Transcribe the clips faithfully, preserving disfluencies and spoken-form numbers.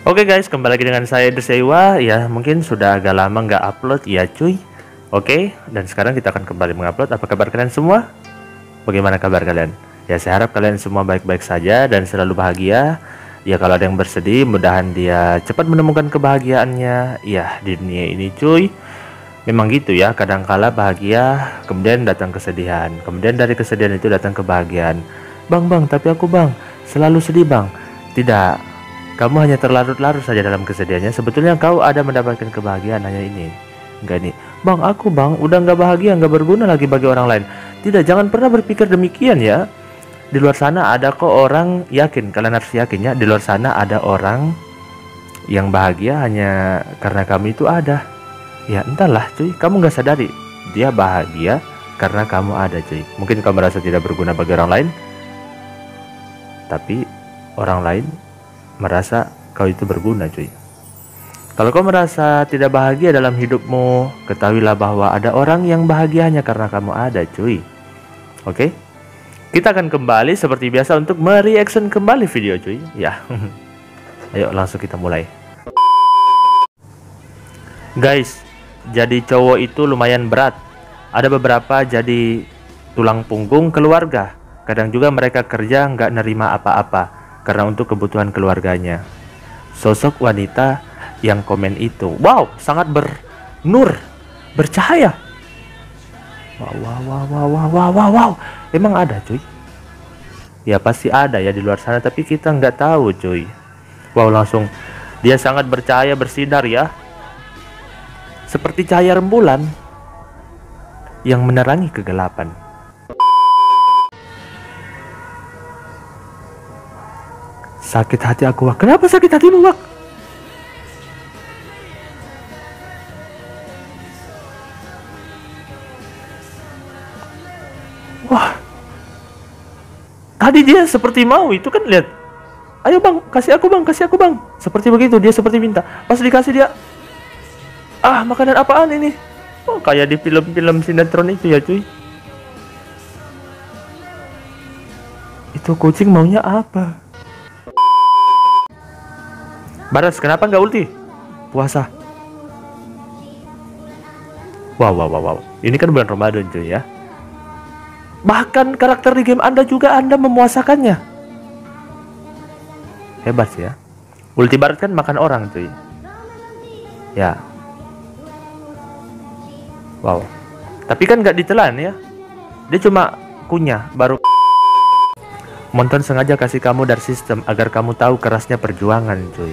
Oke guys, kembali lagi dengan saya Desewa. Ya, mungkin sudah agak lama nggak upload ya cuy. Oke, dan sekarang kita akan kembali mengupload. Apa kabar kalian semua? Bagaimana kabar kalian? Ya, saya harap kalian semua baik-baik saja dan selalu bahagia. Ya, kalau ada yang bersedih, mudahan dia cepat menemukan kebahagiaannya. Ya, di dunia ini cuy, memang gitu ya. Kadangkala bahagia, kemudian datang kesedihan. Kemudian dari kesedihan itu datang kebahagiaan. Bang, bang, tapi aku bang, selalu sedih bang. Tidak, kamu hanya terlarut-larut saja dalam kesedihannya. Sebetulnya kau ada mendapatkan kebahagiaan, hanya ini. Enggak nih, bang, aku bang, udah nggak bahagia, nggak berguna lagi bagi orang lain. Tidak, jangan pernah berpikir demikian ya. Di luar sana ada kok orang, yakin, kalian harus yakin ya. Di luar sana ada orang yang bahagia hanya karena kamu itu ada. Ya entahlah cuy, kamu nggak sadari dia bahagia karena kamu ada cuy. Mungkin kamu merasa tidak berguna bagi orang lain, tapi orang lain merasa kau itu berguna cuy. Kalau kau merasa tidak bahagia dalam hidupmu, ketahuilah bahwa ada orang yang bahagia hanya karena kamu ada cuy. Oke, kita akan kembali seperti biasa untuk mereaction kembali video cuy. Ya, ayo langsung kita mulai. Guys, jadi cowok itu lumayan berat. Ada beberapa jadi tulang punggung keluarga. Kadang juga mereka kerja nggak nerima apa-apa karena untuk kebutuhan keluarganya. Sosok wanita yang komen itu, wow, sangat bernur, bercahaya. Wow, wow, wow, wow, wow, wow, wow, wow. Emang ada cuy? Ya pasti ada ya di luar sana, tapi kita nggak tahu cuy. Wow, langsung dia sangat bercahaya, bersinar ya, seperti cahaya rembulan yang menerangi kegelapan. Sakit hati aku, Wak. Kenapa sakit hatimu, Wak? Wah, tadi dia seperti mau, itu kan, lihat. Ayo bang, kasih aku bang, kasih aku bang. Seperti begitu, dia seperti minta. Pas dikasih dia, ah, makanan apaan ini? Oh, kayak di film-film sinetron itu ya cuy. Itu kucing maunya apa? Baras, kenapa nggak ulti? Puasa. Wow, wow, wow, wow. Ini kan bulan Ramadan cuy ya. Bahkan karakter di game Anda juga Anda memuasakannya. Hebat sih ya. Ulti Barat kan makan orang cuy. Ya. Wow. Tapi kan nggak ditelan ya. Dia cuma kunyah baru. Monton sengaja kasih kamu dari sistem agar kamu tahu kerasnya perjuangan cuy.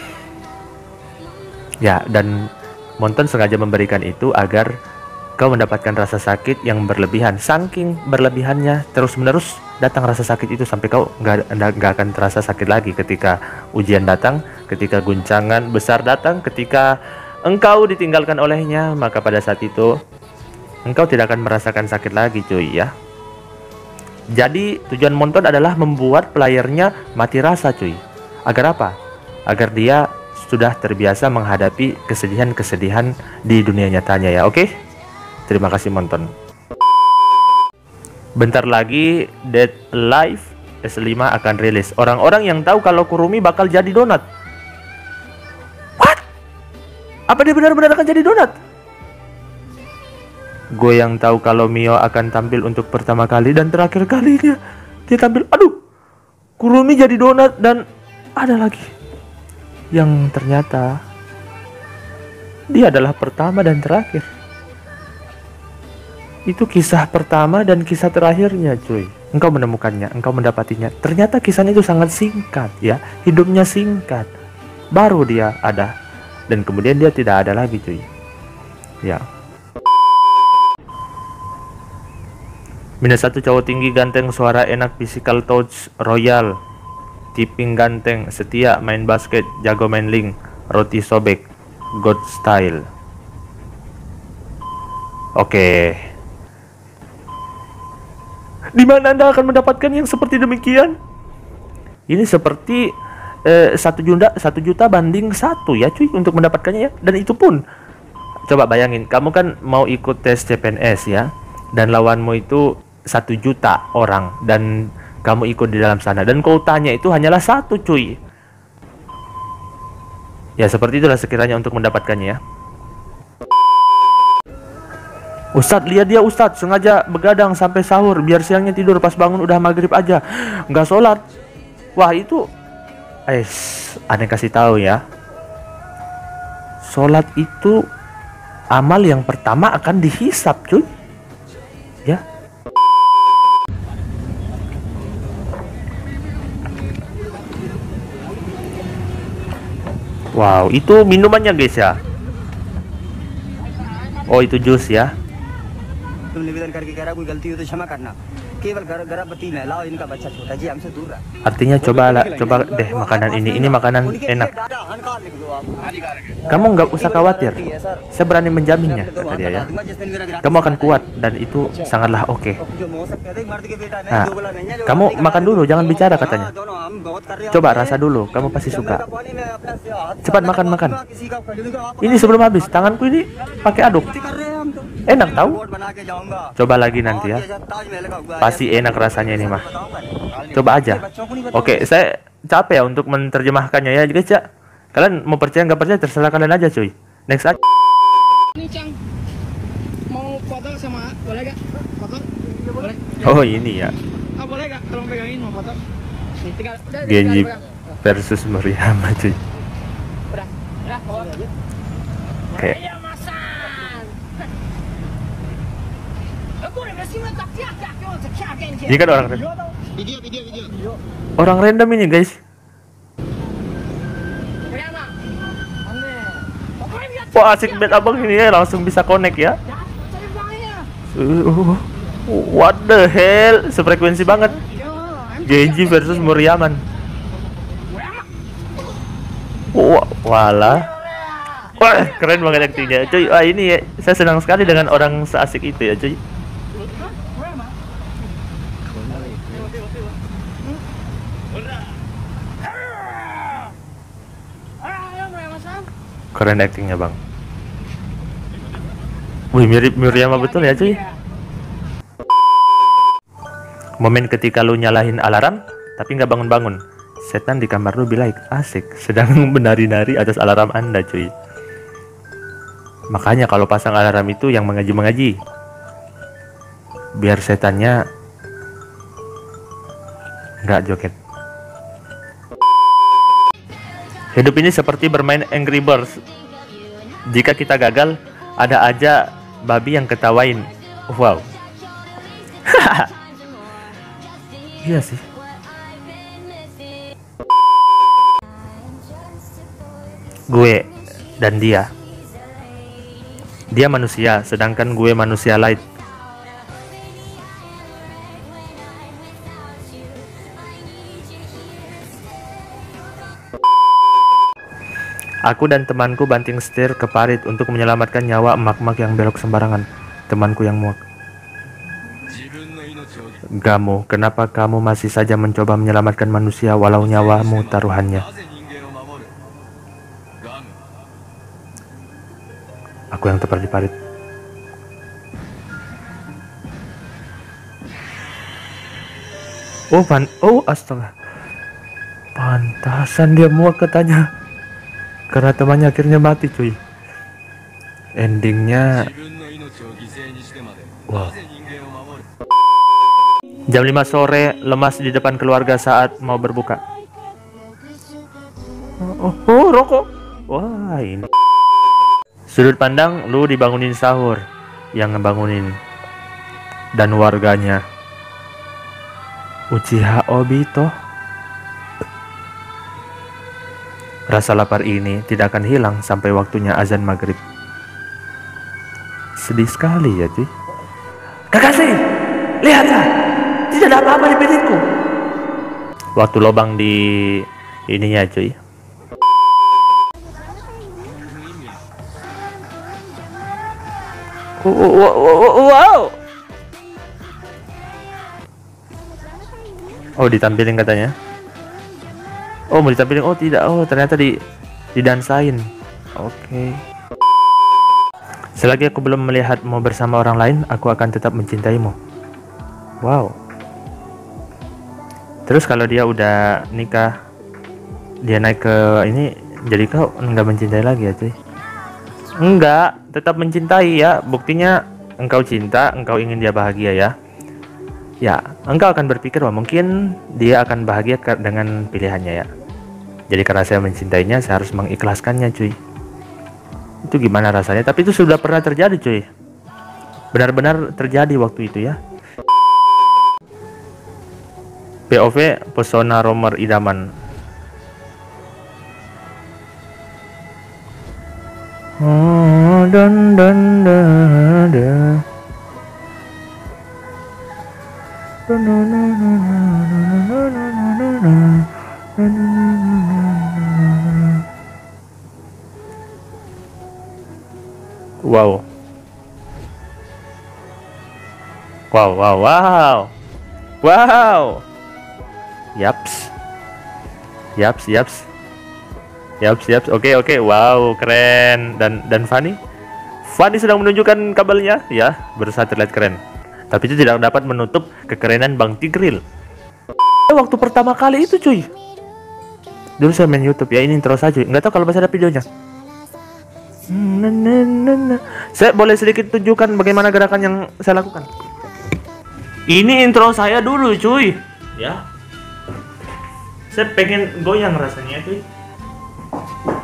Ya, dan Monton sengaja memberikan itu agar kau mendapatkan rasa sakit yang berlebihan. Saking berlebihannya, terus-menerus datang rasa sakit itu sampai kau nggak nggak akan terasa sakit lagi ketika ujian datang, ketika guncangan besar datang, ketika engkau ditinggalkan olehnya, maka pada saat itu engkau tidak akan merasakan sakit lagi cuy ya. Jadi tujuan Monton adalah membuat playernya mati rasa cuy. Agar apa? Agar dia sudah terbiasa menghadapi kesedihan-kesedihan di dunia nyatanya ya. Oke, terima kasih Monton. Bentar lagi Dead Alive S lima akan rilis. Orang-orang yang tahu kalau Kurumi bakal jadi donat. What? Apa dia benar-benar akan jadi donat? Gue yang tahu kalau Mio akan tampil untuk pertama kali dan terakhir kalinya. Dia tampil, aduh, Kurumi jadi donat. Dan ada lagi yang ternyata dia adalah pertama dan terakhir. Itu kisah pertama dan kisah terakhirnya cuy. Engkau menemukannya, engkau mendapatinya. Ternyata kisahnya itu sangat singkat ya. Hidupnya singkat. Baru dia ada, dan kemudian dia tidak ada lagi cuy. Ya. Minus satu, cowok tinggi ganteng, suara enak, physical touch royal, tipping ganteng, setia, main basket, jago main link, roti sobek, god style. Oke. Di mana Anda akan mendapatkan yang seperti demikian? Ini seperti eh, satu juta, satu juta banding satu ya cuy untuk mendapatkannya ya. Dan itu pun, coba bayangin, kamu kan mau ikut tes C P N S ya, dan lawanmu itu satu juta orang dan kamu ikut di dalam sana, dan kuotanya itu hanyalah satu cuy. Ya seperti itulah sekiranya untuk mendapatkannya ya. Ustadz, lihat dia Ustadz, sengaja begadang sampai sahur biar siangnya tidur, pas bangun udah maghrib aja nggak sholat. Wah itu, eh, aneh kasih tahu ya, sholat itu amal yang pertama akan dihisap cuy ya. Wow, itu minumannya guys ya. Oh itu jus ya. Artinya coba lah, coba deh makanan ini, ini makanan enak. Kamu nggak usah khawatir, saya berani menjaminnya, kata dia ya. Kamu akan kuat dan itu sangatlah oke. Okay. Nah, kamu makan dulu, jangan bicara katanya. Coba rasa dulu, kamu pasti suka. Cepat makan makan. Ini sebelum habis, tanganku ini pakai aduk. Enak tahu? Coba lagi nanti ya. Pasti enak rasanya ini mah. Coba aja. Oke, saya capek ya untuk menerjemahkannya ya guys ya. Kalian mau percaya nggak percaya terserah kalian aja cuy. Next aja. Ini Cang, mau foto sama, boleh gak? Foto? Boleh? Oh ini ya. Ah boleh gak? Kalau pegangin mau foto? Nih, tinggal, udah, Genji tinggal versus Muriyama cuy. Udah, udah, foto. Oke. Ini kan orang random. Video, video, video. Orang random ini guys. Wah asik banget abang ini ya, langsung bisa connect ya. Uh, what the hell, sefrekuensi banget. Genji versus Muryaman. Wah, wala. Wah, keren banget aktingnya, cuy. Wah ini ya, saya senang sekali dengan orang seasik itu ya, cuy. Keren actingnya bang. Wih mirip Muriyama betul ya cuy. Momen ketika lu nyalahin alarm tapi nggak bangun-bangun, setan di kamar lu be like asik sedang menari-nari atas alarm anda cuy. Makanya kalau pasang alarm itu yang mengaji-mengaji, biar setannya nggak joget. Hidup ini seperti bermain Angry Birds. Jika kita gagal, ada aja babi yang ketawain. Wow. Iya sih. Gue dan dia. Dia manusia, sedangkan gue manusia light. Aku dan temanku banting setir ke parit untuk menyelamatkan nyawa emak-emak yang belok sembarangan. Temanku yang muak. Gamu, kenapa kamu masih saja mencoba menyelamatkan manusia walau nyawamu taruhannya? Aku yang tepat di parit. Oh, pan oh astaga. Pantasan dia muak katanya. Karena temannya akhirnya mati cuy. Endingnya wow. Jam lima sore, lemas di depan keluarga saat mau berbuka. Oh, oh, oh rokok. Wah ini. Sudut pandang lu dibangunin sahur. Yang ngebangunin dan warganya Uchiha Obito. Rasa lapar ini tidak akan hilang sampai waktunya azan maghrib. Sedih sekali ya cuy. Kekasih, lihatlah, tidak ada apa-apa di piringku. Waktu lobang di ininya cuy. Wow. Oh ditampilin katanya. Oh mau ditampilin, oh tidak, oh ternyata di didansain. Oke. Okay. Selagi aku belum melihatmu bersama orang lain, aku akan tetap mencintaimu. Wow. Terus kalau dia udah nikah, dia naik ke ini Jadi kau nggak mencintai lagi ya cuy? Enggak, tetap mencintai ya. Buktinya engkau cinta, engkau ingin dia bahagia ya. Ya, engkau akan berpikir wah mungkin dia akan bahagia dengan pilihannya ya. Jadi karena saya mencintainya, saya harus mengikhlaskannya cuy. Itu gimana rasanya? Tapi itu sudah pernah terjadi cuy. Benar-benar terjadi waktu itu ya. P O V pesona romer idaman. Oh, dan dan da, da. Wow. Wow, wow, wow. Wow. Yaps. Yaps, yaps. Yaps, yaps. Oke, oke. Wow, keren. Dan dan Fanny? Fanny sedang menunjukkan kabelnya, ya, berusaha terlihat keren. Tapi itu tidak dapat menutup kekerenan Bang Tigril. Waktu pertama kali itu, cuy. Dulu saya main YouTube ya, ini intro saja. Nggak tahu kalau masih ada videonya. Saya boleh sedikit tunjukkan bagaimana gerakan yang saya lakukan. Ini intro saya dulu, cuy. Ya. Saya pengen goyang rasanya, cuy.